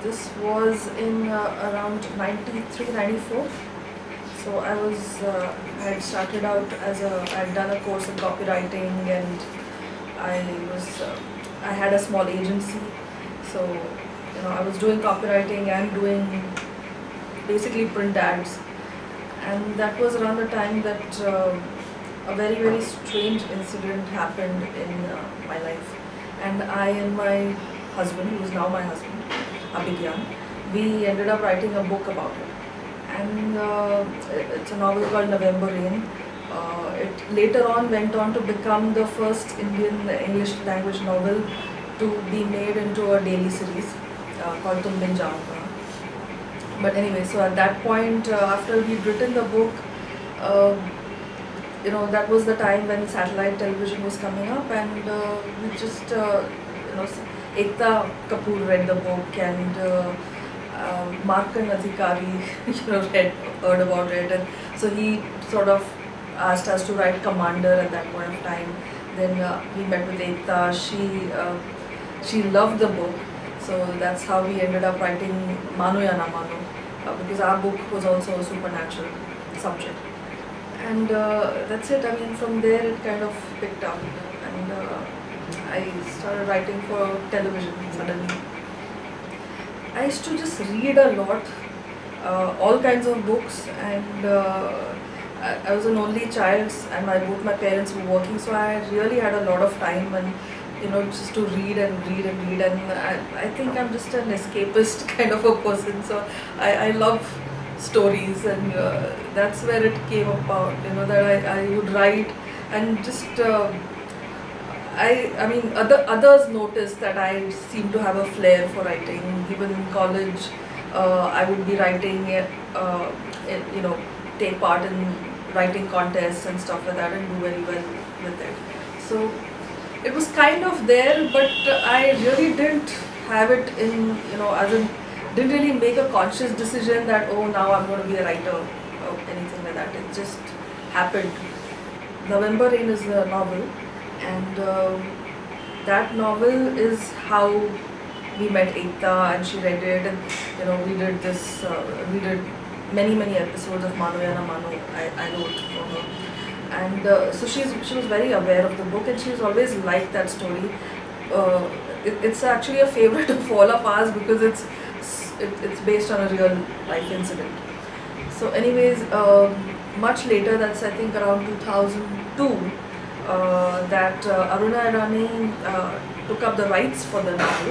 this was in around 93, 94. So I had started out I had done a course in copywriting, and I was, I had a small agency. So, I was doing copywriting and doing basically print ads. And that was around the time that a very, very strange incident happened in my life. And I and my husband, who is now my husband, Abhigyan, we ended up writing a book about it. And it's a novel called November Rain. It later on went on to become the first Indian English language novel to be made into a daily series called Tum Bin Jaunga. But anyway, so at that point, after we'd written the book, that was the time when satellite television was coming up, and we just, Ekta Kapoor read the book, and Markan Adhikari, heard about it, and so he sort of asked us to write Commander at that point of time. Then we met with Ekta. She loved the book, so that's how we ended up writing Mano Ya Na Mano, because our book was also a supernatural subject. And that's it. I mean, from there it kind of picked up, and I started writing for television suddenly. I used to just read a lot, all kinds of books, and I was an only child, and both my parents were working, so I really had a lot of time, and just to read and read and read, and I think I'm just an escapist kind of a person, so I love stories, and that's where it came about, that I would write, and just I mean others noticed that I seem to have a flair for writing. Even in college, I would be writing, take part in writing contests and stuff like that, and do very well with it. So it was kind of there, but I really didn't have it in, didn't really make a conscious decision that, oh, now I'm going to be a writer or anything like that. It just happened. November Rain is the novel, and that novel is how we met Ekta, and she read it, and we did this, we did many episodes of Mano Ya Na Mano. I wrote for her, and so she was very aware of the book, and she's always liked that story. It's actually a favorite of all of ours, because it's based on a real life incident. So anyways, much later, that's I think around 2002, that Aruna Irani took up the rights for the novel,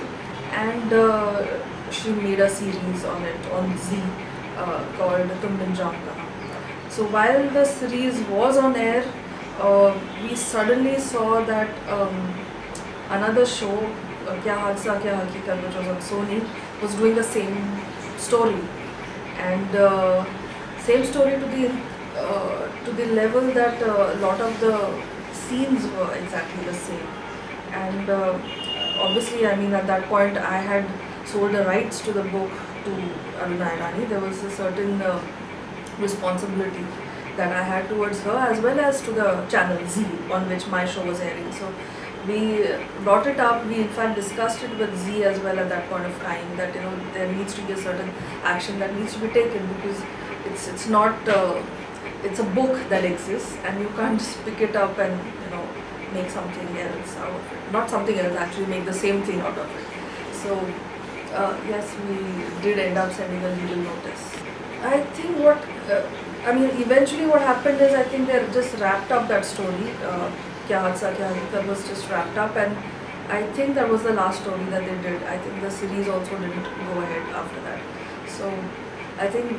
and she made a series on it on Z called Tum Bin Jaunga. So while the series was on air, we suddenly saw that another show, Kya Hadsa Kya Hakikat, which was on Sony, was doing the same story, and same story to the level that a lot of the scenes were exactly the same. And obviously, I mean, at that point I had sold the rights to the book to Aruna Irani. There was a certain responsibility that I had towards her, as well as to the channel Z, on which my show was airing. So we brought it up. We in fact discussed it with Z as well at that point of time, that there needs to be a certain action that needs to be taken, because it's not it's a book that exists, and you can't just pick it up and make something else out of it. Not something else, actually make the same thing out of it. So yes, we did end up sending a legal notice. I think eventually what happened is, I think they just wrapped up that story. Kya Hadsa Kya Hakikat was just wrapped up, and I think that was the last story that they did. I think the series also didn't go ahead after that. So I think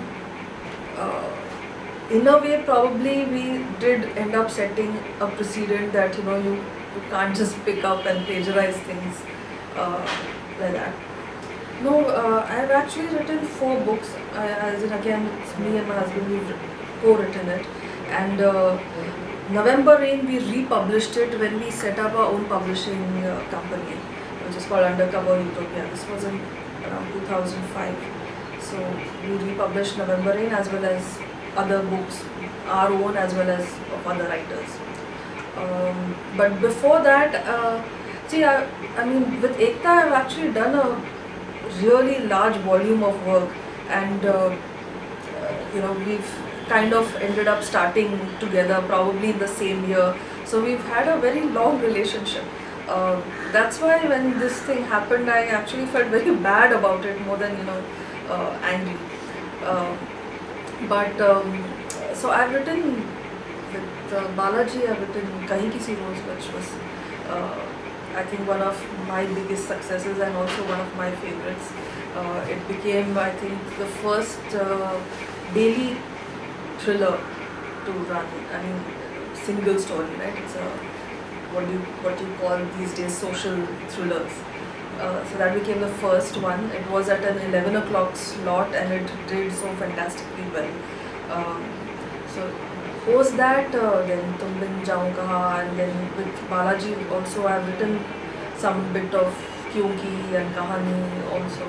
in a way probably we did end up setting a precedent that you can't just pick up and plagiarize things like that. No, I've actually written 4 books. As in, again, it's me and my husband, we've co-written it. And November Rain, we republished it when we set up our own publishing company, which is called Undercover Utopia. This was in around 2005. So we republished November Rain as well as other books, our own as well as of other writers. But before that, see, I mean, with Ekta, I've actually done a really large volume of work, and we've kind of ended up starting together probably in the same year. So we've had a very long relationship. That's why when this thing happened, I actually felt very bad about it more than angry. Uh, but so I've written with Balaji. I've written Kahin Kisi Rose, which was I think one of my biggest successes and also one of my favorites. It became, I think, the first daily thriller to run. I mean, single story, right? It's a what you call these days social thrillers. So that became the first one. It was at an 11 o'clock slot and it did so fantastically well. So post that, then Tum Bin Jaun Kaha, and then with Balaji also I've written some bit of Kyunki and Kahani also.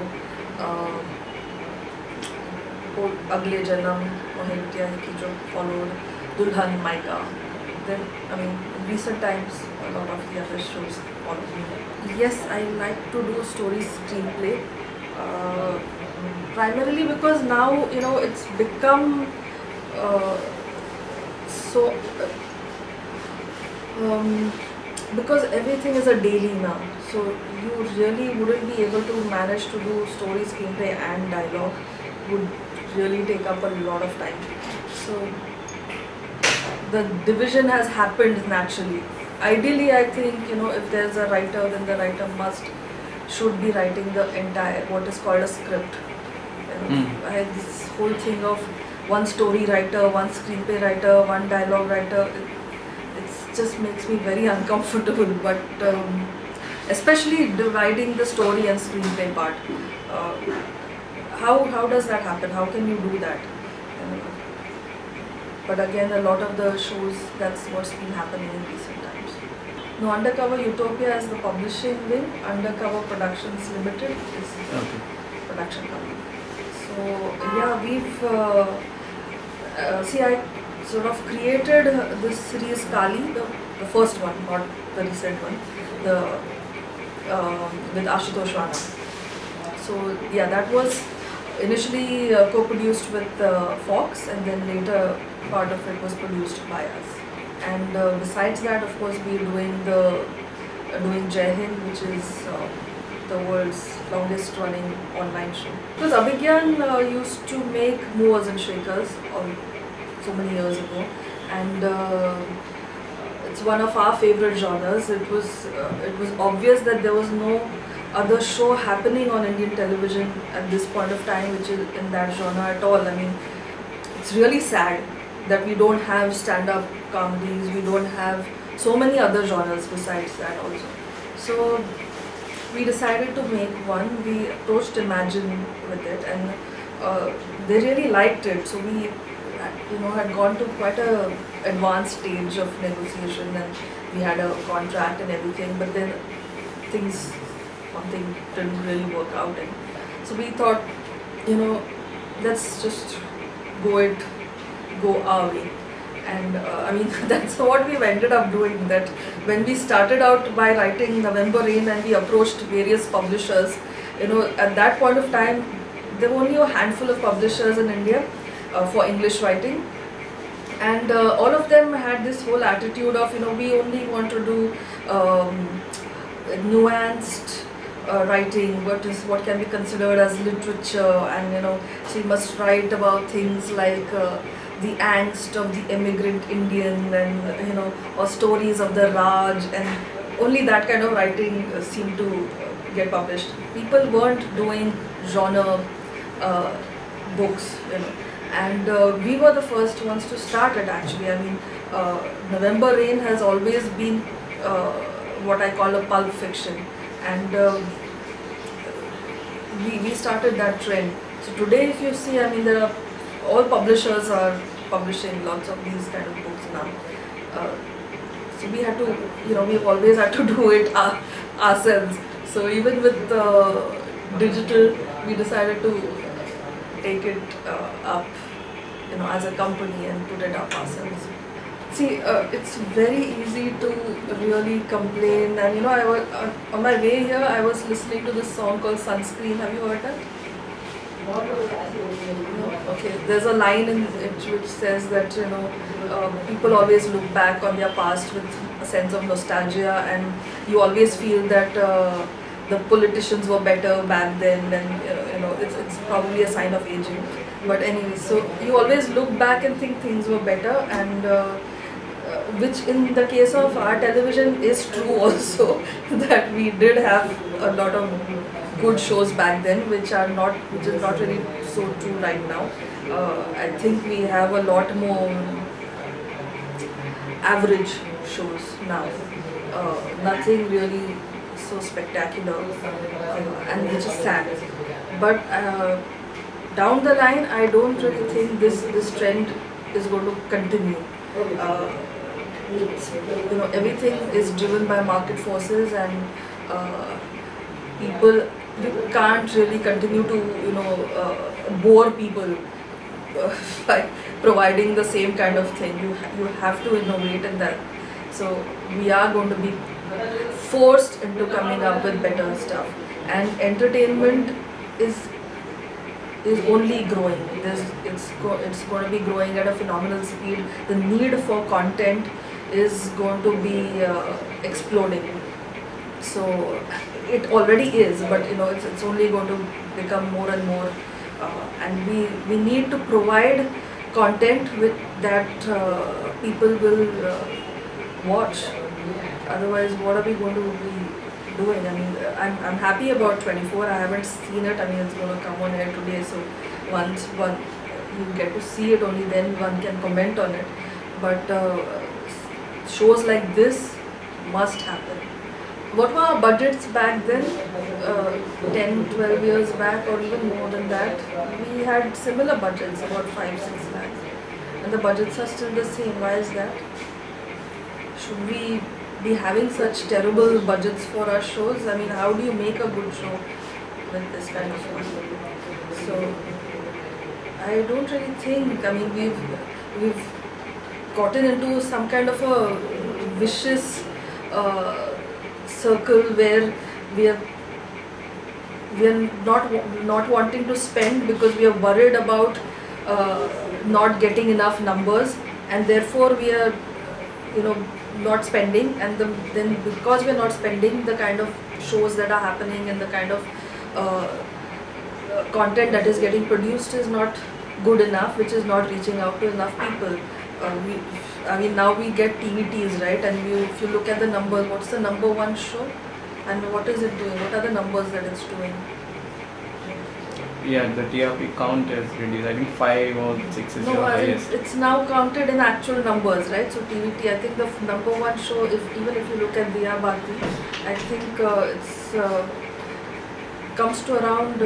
Agle Janam, Mohintia Ki jo followed, Dulhan, Maika. Then, I mean, in recent times, a lot of the other shows followed me. Yes, I like to do story screenplay. Primarily because now, it's become so because everything is a daily now, so you really wouldn't be able to manage to do story, screenplay and dialogue. Would really take up a lot of time. So the division has happened naturally. Ideally, I think, if there's a writer, then the writer should be writing the entire, what is called a script. I had this whole thing of one story writer, one screenplay writer, one dialogue writer. It just makes me very uncomfortable, but especially dividing the story and screenplay part. How does that happen? How can you do that? But again, a lot of the shows, that's what's been happening in recent times. No, Undercover Utopia is the publishing wing. Undercover Productions Limited is the production company. So yeah, we've I sort of created this series Kali, the first one, not the recent one, with Ashutosh Rana. So yeah, that was initially co-produced with Fox, and then later part of it was produced by us. And besides that, of course, we're doing Jai Hind, which is the world's longest running online show. Because Abhigyan used to make movers and shakers so many years ago, and it's one of our favorite genres. It was obvious that there was no other show happening on Indian television at this point of time which is in that genre at all. I mean, it's really sad that we don't have stand-up comedies, we don't have so many other genres besides that also. So we decided to make one. We approached Imagine with it, and they really liked it. So we had gone to quite a advanced stage of negotiation, and we had a contract and everything, but then something didn't really work out, and so we thought, let's just go our way. And I mean, that's what we've ended up doing. That when we started out by writing November Rain and we approached various publishers, at that point of time there were only a handful of publishers in India for English writing, and all of them had this whole attitude of, we only want to do nuanced writing, what can be considered as literature, and she must write about things like the angst of the immigrant Indian, and or stories of the Raj, and only that kind of writing seemed to get published. People weren't doing genre books, and we were the first ones to start it actually. I mean, November Rain has always been what I call a pulp fiction, and we started that trend. So today, if you see, I mean, all publishers are publishing lots of these kind of books now. So we had to, we've always had to do it ourselves. So even with digital, we decided to take it up, as a company and put it up ourselves. See, it's very easy to really complain, and I was on my way here. I was listening to this song called "Sunscreen." Have you heard that? No? Okay. There's a line in it which says that people always look back on their past with a sense of nostalgia, and you always feel that the politicians were better back then, and it's probably a sign of aging. But anyway, so you always look back and think things were better, and which in the case of our television is true also, that we did have a lot of good shows back then, which is not really so true right now. I think we have a lot more average shows now. Nothing really so spectacular, and which is sad. But down the line, I don't really think this trend is going to continue. It's, everything is driven by market forces, and people, you can't really continue to bore people by providing the same kind of thing. You have to innovate in that. So we are going to be forced into coming up with better stuff, and entertainment is only growing. It's going to be growing at a phenomenal speed. The need for content is going to be exploding. So it already is, but it's only going to become more and more. And we need to provide content with that people will watch. Otherwise, what are we going to be doing? I mean, I'm happy about 24. I haven't seen it. I mean, it's going to come on air today, so once you get to see it, only then one can comment on it. But shows like this must happen. What were our budgets back then? 10, 12 years back, or even more than that? We had similar budgets, about 5-6 lakhs, and the budgets are still the same. Why is that? Should we be having such terrible budgets for our shows? I mean, how do you make a good show with this kind of money? So I don't really think. I mean, we've gotten into some kind of a vicious circle where we are not wanting to spend because we are worried about not getting enough numbers, and therefore we are not spending, and then because we are not spending, the kind of shows that are happening and the kind of content that is getting produced is not good enough, which is not reaching out to enough people. I mean, now we get TVTs, right? And if you look at the numbers, what's the number one show? And what is it doing? What are the numbers that it's doing? Yeah, the TRP count is reduced. I think 5 or 6 is your highest. It's now counted in actual numbers, right? So TVT, I think the number one show, even if you look at Diya Bati, I think it's comes to around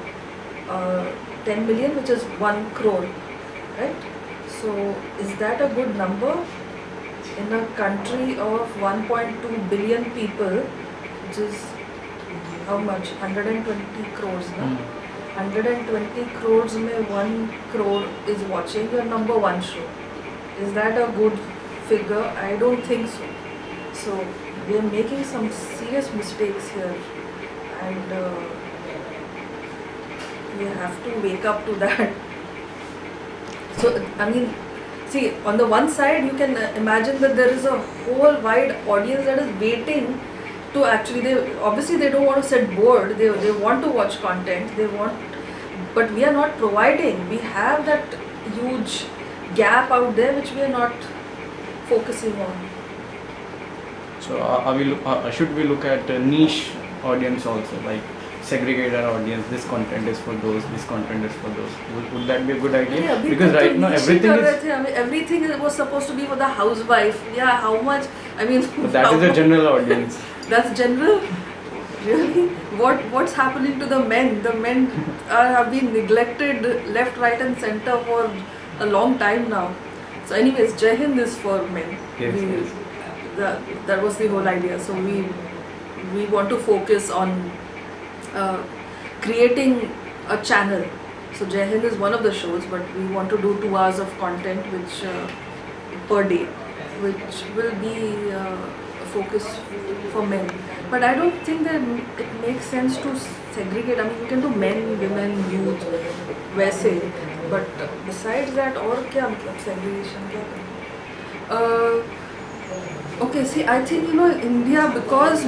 10 million, which is 1 crore, right? So is that a good number in a country of 1.2 billion people, which is how much? 120 crores, no? 120 crores mein 1 crore is watching your number one show. Is that a good figure? I don't think so. So we are making some serious mistakes here, and we have to wake up to that. So I mean, see, on the one side you can imagine that there is a whole wide audience that is waiting to actually, they don't want to sit bored, they want to watch content, but we are not providing. We have that huge gap out there which we are not focusing on. So should we look at a niche audience also, like segregate our audience, this content is for those, this content is for those? Would that be a good idea? Yeah, because right now everything was supposed to be for the housewife. Yeah, how much? I mean, but that is a general audience. That's general? Really? What's happening to the men? The men have been neglected left, right and center for a long time now. So anyways, Jai Hind is for men. Yes, That was the whole idea. So we want to focus on creating a channel. So Jai Hind is one of the shows, but we want to do 2 hours of content which per day. which will be a focus for men. But I don't think that it makes sense to segregate. I mean, you can do men, women, youth, वैसे. But besides that, और क्या मतलब segregation क्या करना? Okay, see, I think India, because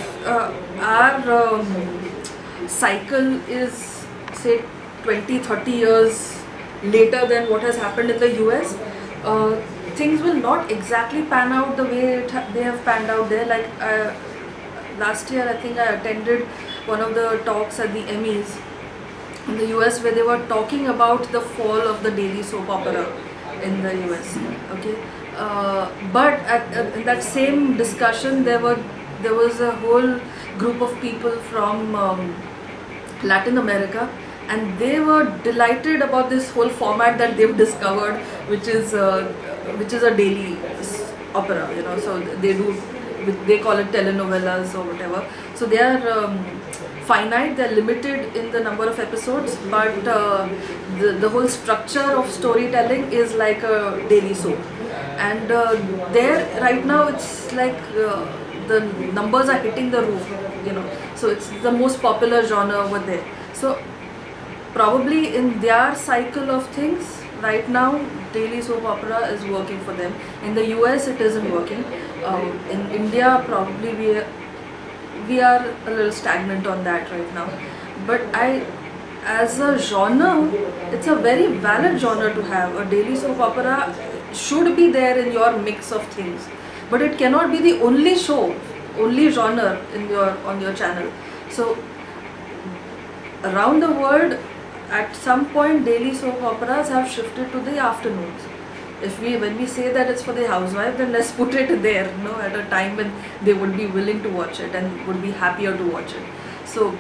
our cycle is say 20-30 years later than what has happened in the US. Things will not exactly pan out the way they have panned out there. Like last year, I think I attended one of the talks at the Emmys in the US where they were talking about the fall of the daily soap opera in the US. Okay, but in that same discussion, there was a whole group of people from Latin America, and they were delighted about this whole format that they've discovered, which is a daily opera. So they call it telenovelas or whatever. So they are finite, they're limited in the number of episodes, but the whole structure of storytelling is like a daily soap. And there right now it's like the numbers are hitting the roof, so it's the most popular genre over there. So probably in their cycle of things right now, daily soap opera is working for them. In the US it isn't working. In India probably we are a little stagnant on that right now. But as a genre, it's a very valid genre to have. A daily soap opera should be there in your mix of things, but it cannot be the only genre on your channel. So around the world, at some point, daily soap operas have shifted to the afternoons. When we say that it's for the housewife, then let's put it there, at a time when they would be willing to watch it and would be happier to watch it. So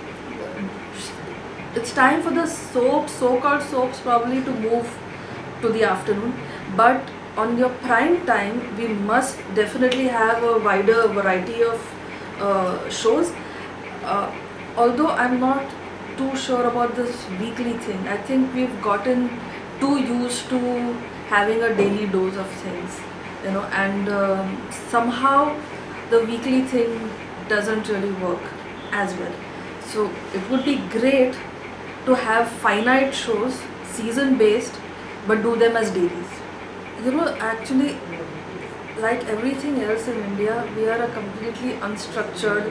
it's time for the so-called soaps probably to move to the afternoon. But on your prime time, we must definitely have a wider variety of shows. Although I'm not too sure about this weekly thing. I think we've gotten too used to having a daily dose of things, and somehow the weekly thing doesn't really work as well. So it would be great to have finite shows, season based, but do them as dailies. Actually, like everything else in India, we are a completely unstructured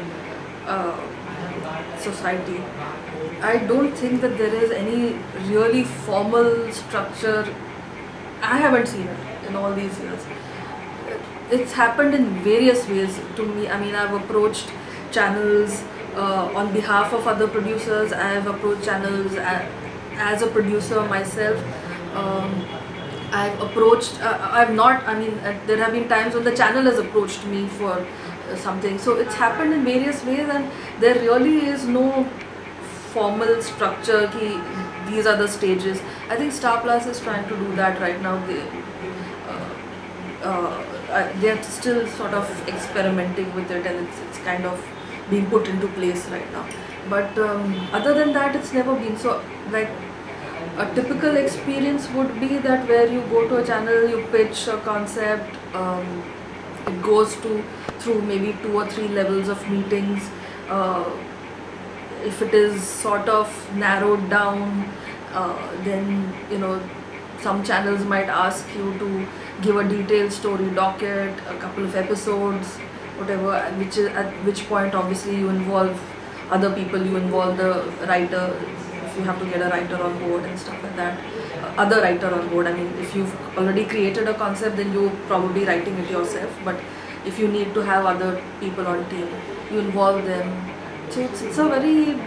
society. I don't think that there is any really formal structure. I haven't seen it in all these years. It's happened in various ways to me. I mean, I've approached channels on behalf of other producers. I've approached channels as a producer myself. There have been times when the channel has approached me for something. So it's happened in various ways, and there really is no formal structure ki these are the stages. I think Star Plus is trying to do that right now. They're still sort of experimenting with it, and it's kind of being put into place right now. But other than that, it's never been so. Like a typical experience would be that where you go to a channel, you pitch a concept, it goes through maybe 2 or 3 levels of meetings. If it is sort of narrowed down, then some channels might ask you to give a detailed story docket, a couple of episodes, whatever, at which point obviously you involve other people, you involve the writer, if you have to get a writer on board and stuff like that, other writer on board. I mean, if you've already created a concept, then you're probably writing it yourself, but if you need to have other people on team, you involve them. So it's a very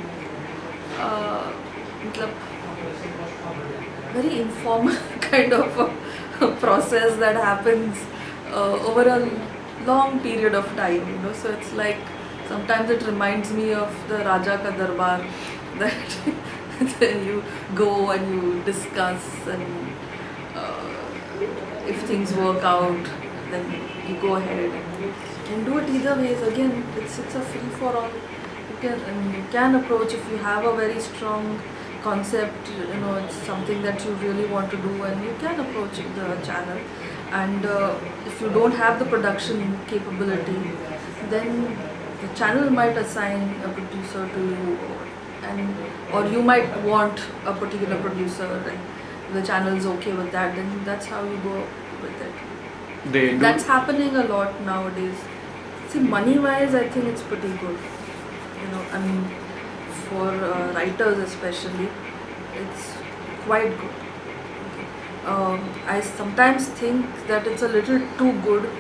very informal kind of a process that happens over a long period of time, So it's like, sometimes it reminds me of the Raja Ka Darbar, that you go and you discuss, and if things work out, then you go ahead and do it either ways. Again, it's a free for all. You can approach if you have a very strong concept, it's something that you really want to do, and you can approach the channel. and if you don't have the production capability, then the channel might assign a producer to you, and or you might want a particular producer and the channel is okay with that, then that's how you go with it. That's happening a lot nowadays. See, money wise I think it's pretty good, I mean, for writers especially, it's quite good. I sometimes think that it's a little too good,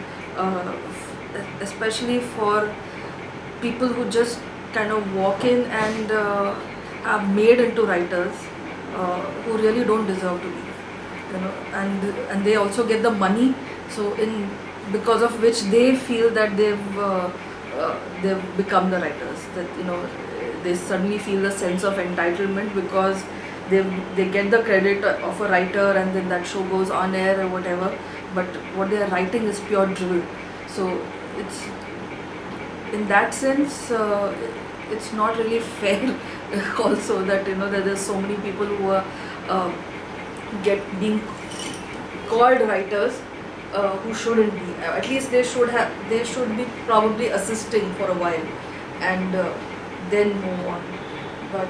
especially for people who just kind of walk in and are made into writers, who really don't deserve to be, and they also get the money, so because of which they feel that they've become the writers, that they suddenly feel a sense of entitlement because they get the credit of a writer, and then that show goes on air or whatever, but what they are writing is pure drivel. So it's, in that sense, it's not really fair also that that there's so many people who are being called writers, who shouldn't be. At least they should be probably assisting for a while and then move on. But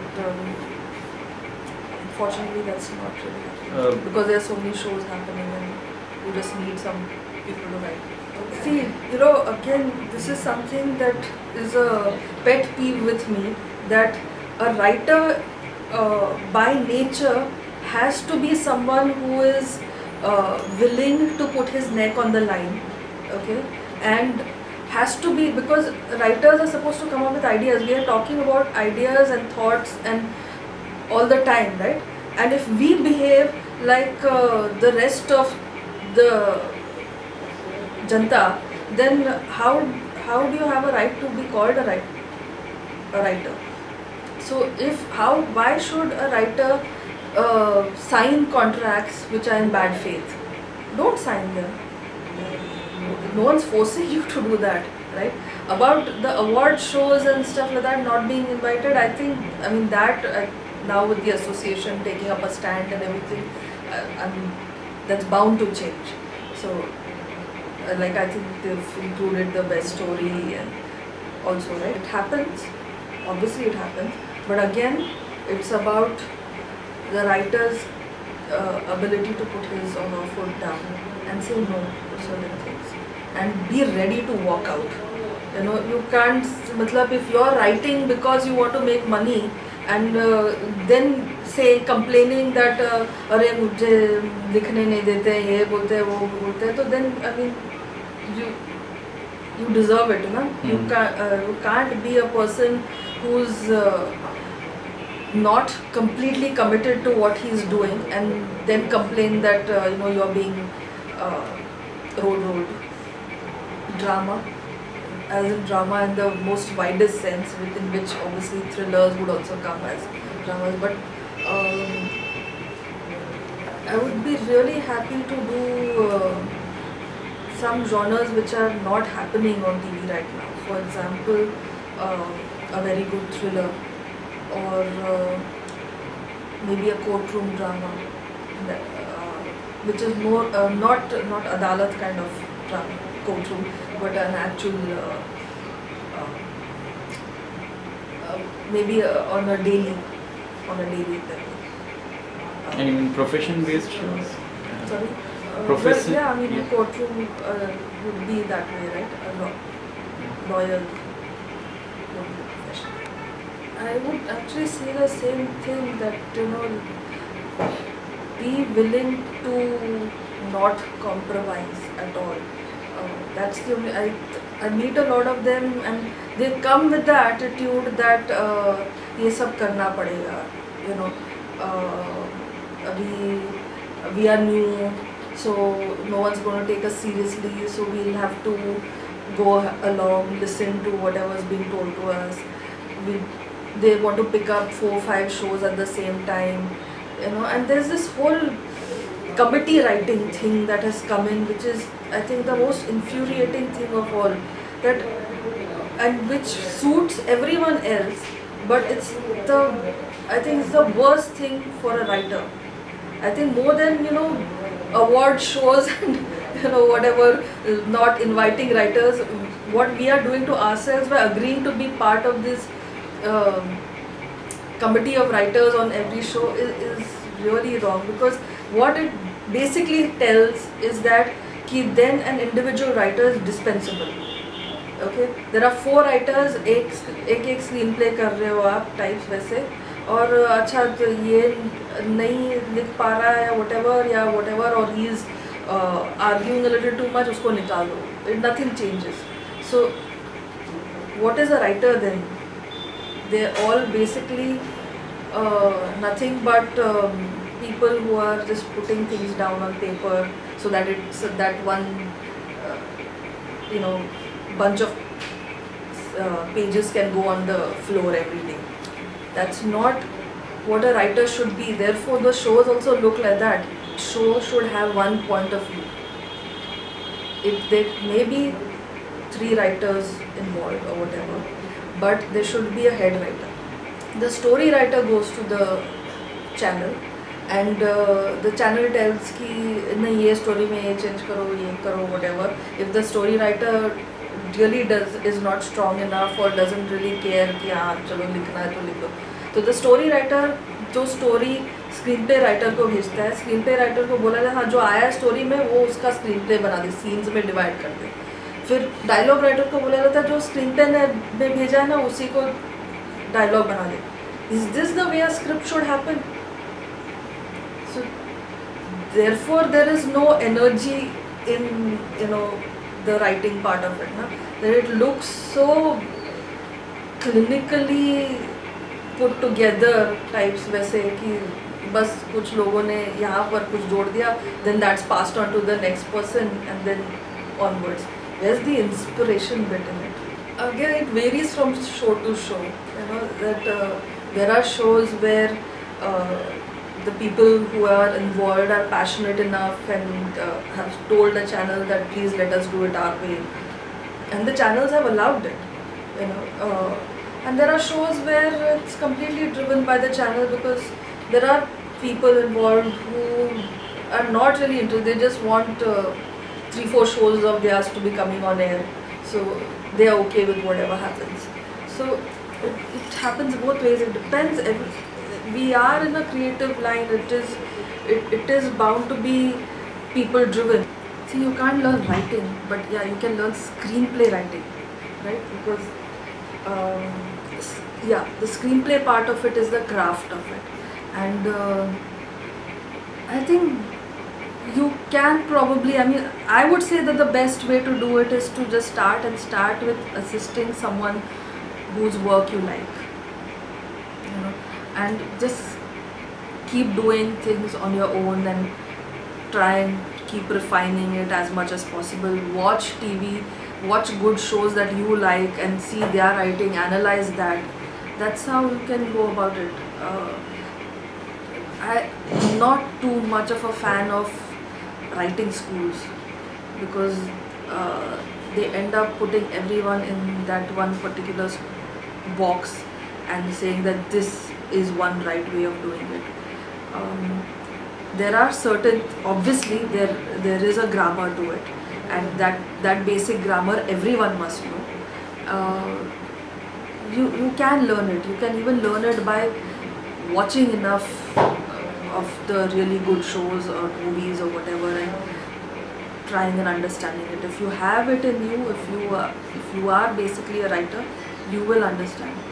unfortunately that's not really happening, because there are so many shows happening and you just need some people to write. See, again, this is something that is a pet peeve with me, that a writer by nature has to be someone who is willing to put his neck on the line, okay, and has to be, because writers are supposed to come up with ideas. We are talking about ideas and thoughts and all the time, right? And if we behave like the rest of the janta, then how do you have a right to be called a writer? So why should a writer sign contracts which are in bad faith? Don't sign them. No one's forcing you to do that, right? About the award shows and stuff like that not being invited, I mean that now with the association taking up a stand and everything, that's bound to change. So I think they've included the best story and also, right? It happens, obviously it happens, but again, it's about the writer's ability to put his or her foot down and say no to certain things and be ready to walk out. You can't, if you're writing because you want to make money and then say complaining that अरे मुझे लिखने नहीं देते, ये बोलते हैं, वो बोलते हैं, तो then I mean you deserve it, you can't be a person who's not completely committed to what he's doing and then complain that you're being rolled. Drama, as in drama in the most widest sense, within which obviously thrillers would also come as dramas, but I would be really happy to do some genres which are not happening on TV right now. For example, a very good thriller, or maybe a courtroom drama, which is more not Adalat kind of drama, courtroom, but an actual maybe on a daily level. And even profession-based shows? Sorry? Profession? Yeah, I mean, courtroom would be that way, right? A lawyer would be profession. I would actually say the same thing, that be willing to not compromise at all. That's the only, I meet a lot of them and they come with the attitude that ये सब करना पड़ेगा, we are new, so no one's going to take us seriously, so we'll have to go along, listen to whatever's being told to us. They want to pick up 4 or 5 shows at the same time, and there's this whole committee writing thing that has come in, which is, I think, the most infuriating thing of all, and which suits everyone else, but I think it's the worst thing for a writer. I think more than award shows and whatever, not inviting writers. What we are doing to ourselves by agreeing to be part of this um committee of writers on every show is really wrong, because what it basically tells is that then an individual writer is dispensable. Okay, there are 4 writers, एक screenplay कर रहे हो आप types वैसे, और अच्छा तो ये नहीं लिख पा रहा है whatever, or he is arguing a little too much, उसको निकाल दो, nothing changes. So what is a writer then? They're all basically nothing but people who are just putting things down on paper so that it's that one bunch of pages can go on the floor every day. That's not what a writer should be. Therefore, the shows also look like that. Show should have one point of view. If there may be 3 writers involved or whatever, but there should be a head writer. The story writer goes to the channel and the channel tells कि नहीं ये story में ये change करो whatever. If the story writer really is not strong enough or doesn't really care कि हाँ चलो लिखना है तो लिखो, तो the story writer जो story स्क्रीन प्ले राइटर को भेजता है, स्क्रीन प्ले राइटर को बोला जाए हाँ जो आया है स्टोरी में वो उसका स्क्रीन प्ले बना दे, सीन्स में डिवाइड कर दे. फिर डायलॉग राइटर को बोला जाता है जो स्क्रीन प्ले में भेजा है ना उसी को डायलॉग बना दे. Is this the way a script should happen? So therefore there is no energy in the writing part of it, na, that it looks so clinically put together types, वैसे कि बस कुछ लोगों ने यहाँ पर कुछ जोड़ दिया, then that's passed on to the next person and then onwards. Where's the inspiration bit in it? Again, it varies from show to show. That there are shows where the people who are involved are passionate enough and have told the channel that please let us do it our way, and the channels have allowed it. And there are shows where it's completely driven by the channel because there are people involved who are not really interested. They just want 3-4 shows of theirs to be coming on air, so they are okay with whatever happens. So it happens both ways. It depends. We are in a creative line. It is bound to be people driven. See, you can't learn writing, but yeah, you can learn screenplay writing, right? Because the screenplay part of it is the craft of it, and I think you can probably, I would say that the best way to do it is to just start with assisting someone whose work you like, and just keep doing things on your own and try and keep refining it as much as possible. Watch TV, watch good shows that you like and see their writing, analyze that. That's how you can go about it. I'm not too much of a fan of writing schools because they end up putting everyone in that one particular box and saying that this is one right way of doing it. There are certain, obviously there is a grammar to it, and that basic grammar everyone must know. You can learn it. You can even learn it by watching enough of the really good shows or movies or whatever and trying and understanding it. If you have it in you, if you are basically a writer, you will understand.